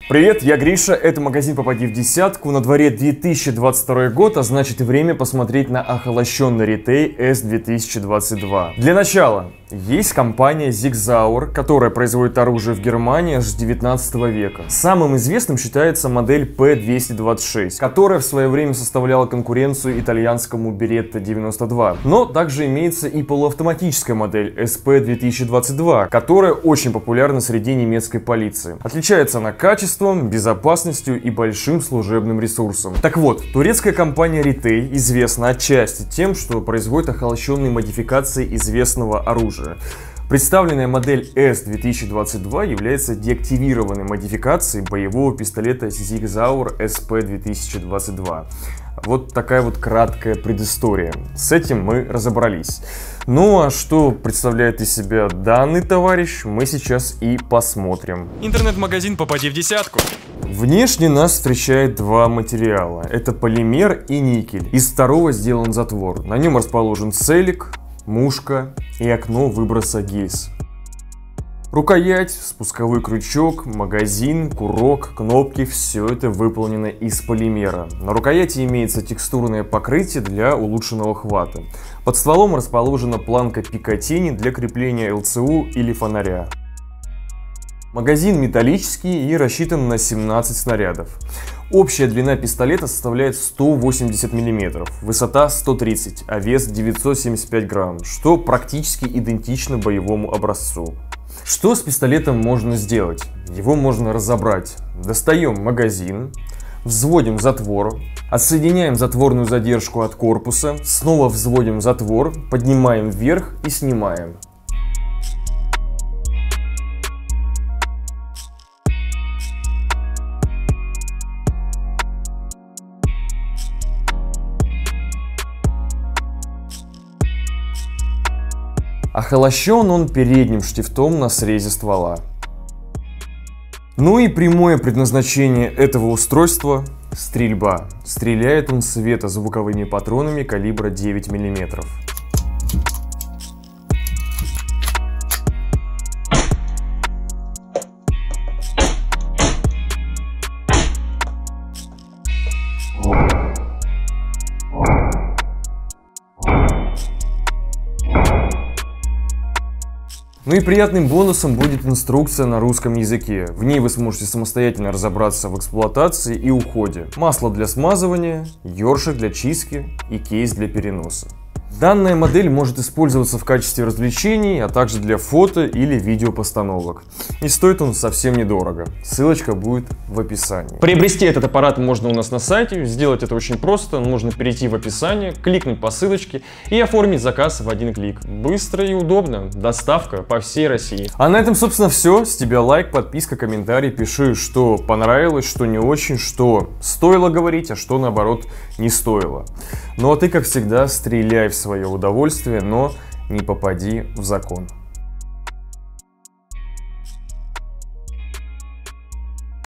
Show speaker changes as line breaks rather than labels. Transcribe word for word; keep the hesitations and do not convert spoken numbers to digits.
Привет, я Гриша, это магазин «Попади в десятку». На дворе две тысячи двадцать второй год, а значит и время посмотреть на охолощенный ритей эс две тысячи двадцать два. Для начала, есть компания Sig Sauer, которая производит оружие в Германии аж с девятнадцатого века. Самым известным считается модель пэ двести двадцать шесть, которая в свое время составляла конкуренцию итальянскому Беретта девяносто два. Но также имеется и полуавтоматическая модель эс пэ две тысячи двадцать два, которая очень популярна среди немецкой полиции. Отличается она качеством, безопасностью и большим служебным ресурсом. Так вот, турецкая компания Ritey известна отчасти тем, что производит охолощенные модификации известного оружия. Представленная модель эс две тысячи двадцать два является деактивированной модификацией боевого пистолета Sig Sauer эс пэ две тысячи двадцать два. Вот такая вот краткая предыстория. С этим мы разобрались. Ну а что представляет из себя данный товарищ, мы сейчас и посмотрим.
Интернет-магазин «Попади в десятку».
Внешне нас встречает два материала. Это полимер и никель. Из второго сделан затвор. На нем расположен целик, мушка и окно выброса гильз. Рукоять, спусковой крючок, магазин, курок, кнопки – все это выполнено из полимера. На рукояти имеется текстурное покрытие для улучшенного хвата. Под стволом расположена планка Пикатини для крепления эл цэ у или фонаря. Магазин металлический и рассчитан на семнадцать снарядов. Общая длина пистолета составляет сто восемьдесят миллиметров, высота сто тридцать, а вес девятьсот семьдесят пять грамм, что практически идентично боевому образцу. Что с пистолетом можно сделать? Его можно разобрать. Достаем магазин, взводим затвор, отсоединяем затворную задержку от корпуса, снова взводим затвор, поднимаем вверх и снимаем. Охолощен он передним штифтом на срезе ствола. Ну и прямое предназначение этого устройства – стрельба. Стреляет он светозвуковыми патронами калибра девять миллиметров. Ну и приятным бонусом будет инструкция на русском языке. В ней вы сможете самостоятельно разобраться в эксплуатации и уходе. Масло для смазывания, ёршик для чистки и кейс для переноса. Данная модель может использоваться в качестве развлечений, а также для фото или видеопостановок. И стоит он совсем недорого. Ссылочка будет в описании. Приобрести этот аппарат можно у нас на сайте. Сделать это очень просто. Нужно перейти в описание, кликнуть по ссылочке и оформить заказ в один клик. Быстро и удобно. Доставка по всей России. А на этом, собственно, все. С тебя лайк, подписка, комментарий. Пиши, что понравилось, что не очень, что стоило говорить, а что, наоборот, не стоило. Ну а ты, как всегда, стреляй в свое удовольствие, но не попади в закон.